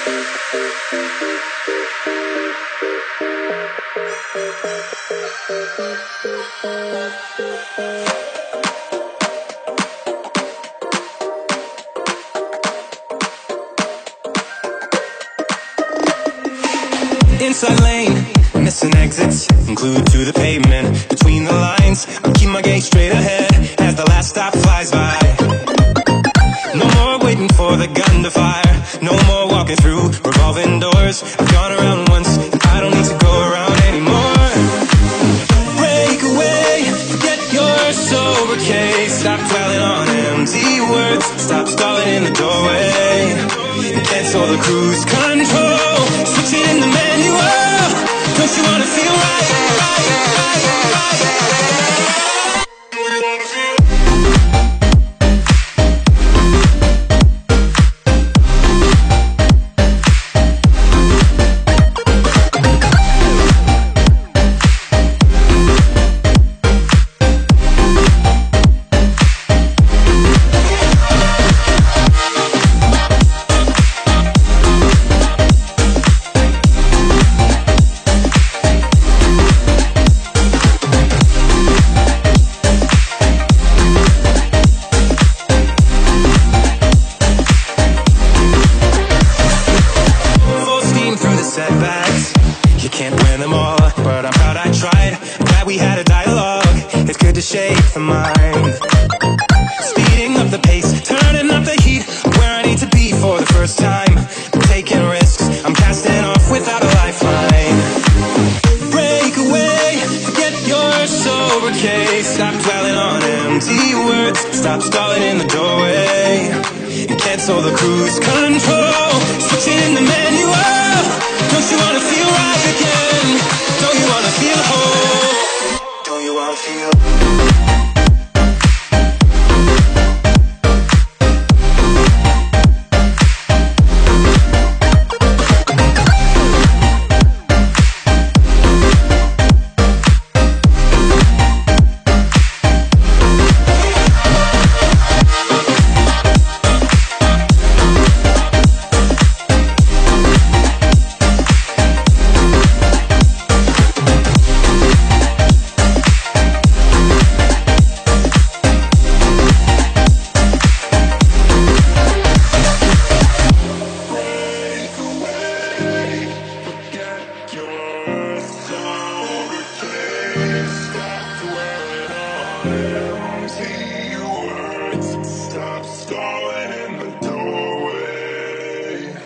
Inside lane, missing exits, glued to the pavement. Between the lines, I keep my gaze straight ahead as the last stop flies by. No more waiting for the gun to fire, no more walking through revolving doors. I've gone around once, I don't need to go around anymore. Break away, forget your sober case. Stop dwelling on empty words, stop stalling in the doorway, and cancel the cruise control. Switch it in the manual. Don't you wanna feel right, right, right, right, right? You can't win them all, but I'm proud I tried. Glad we had a dialogue, it's good to shake the mind. Speeding up the pace, turning up the heat, where I need to be for the first time. Taking risks, I'm casting off without a lifeline. Break away, forget your sober case. Stop dwelling on empty words, stop stalling in the doorway, and cancel the cruise control. Switching in the manual. Don't you wanna feel right again? Don't you wanna feel whole? Don't you wanna feel? Stop stalling in the doorway.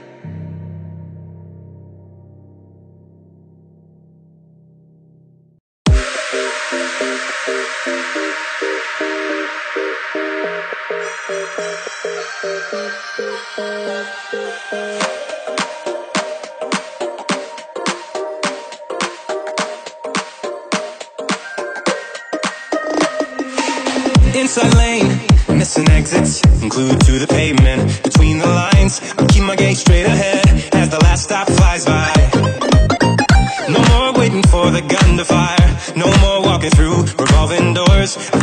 Inside lane, missing exits, glued to the pavement. Between the lines, I keep my gaze straight ahead as the last stop flies by. No more waiting for the gun to fire, no more walking through revolving doors.